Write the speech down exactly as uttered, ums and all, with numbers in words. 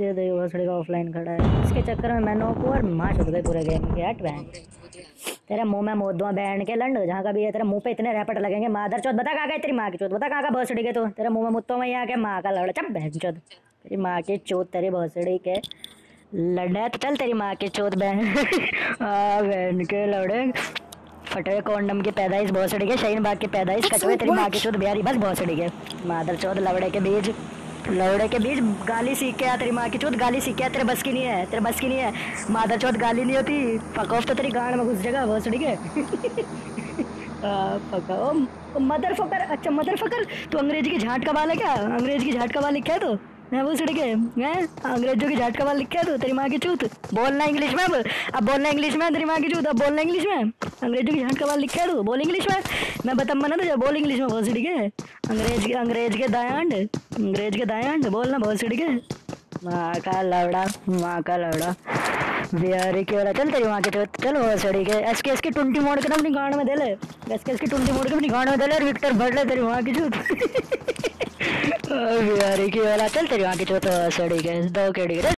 ये देखो भोसड़ी का ऑफलाइन खड़ा है, इसके चक्कर में मैं नॉक हुआ और माँ चुद गई पूरे गेम के। हट बैंड तेरे मुंह में मोद दूंगा बैंड के लंड, जहाँ का भी है तेरे मुंह पे इतने रैपट लगेंगे। मादर चौथ बता कहाँ गई तेरी माँ की चौथ, बता कहाँ का भोसड़ी के तो तेरे मुंह में मुत्तों में यहाँ के माँ का लड़ चप बहन चौथ तेरी माँ की चौथ तेरी भोसड़ी के लड़े तो चल तेरी माँ की चौथ बहन आ बहन के लड़े फटे कॉन्डम की पैदाइश भोसड़ी के शहीन बाग की पैदाइश कटवे तेरी माँ की चौथ बिहारी बस भोसड़ी के मादर चौथ लवड़े के बीज लौड़े के बीच गाली सीख के आ तेरी माँ की चौथ गाली सीख के आ तेरे बस की नहीं है तेरे बस की नहीं है मादर चौथ गाली नहीं होती फक ऑफ तो तेरी गांड में घुस जाएगा भोसड़ी के फका ओ मदर फकर अच्छा मदर फकर तू अंग्रेजी की झाट का बाल है क्या अंग्रेजी की झाट का बाल लिखा है तो मैं भोसड़ी के हैं अंग्रेजों की झाट का बाल लिखा है तो तेरी माँ की चूत बोलना इंग्लिश में अब अब बोलना इंग्लिश में तेरी माँ की चूत अब बोलना इंग्लिश में अंग्रेजों की झाट का बाल लिखा है तो बोल इंग्लिश में मैं बता मना तो बोल इंग्लिश में भोसड़ी के अंग्रेज के अंग्रेज के दायांड अंग्रेज के दायांड बोलना भोसड़ी के माँ का लौड़ा माँ का लौड़ा बिहारी की वाला चल तेरी माँ के चौथ चल भोसड़ी के एस के एस की ट्वेंटी मोड़ के ना अपनी गांड में दे ले एस के एस की ट्वेंटी मोड़ के अपनी गांड में दे ले और विक्टर भर ले तेरी माँ की चूत बिहारी की वाला चल तेरी माँ की चौथ भोसड़ी के दो केड़ी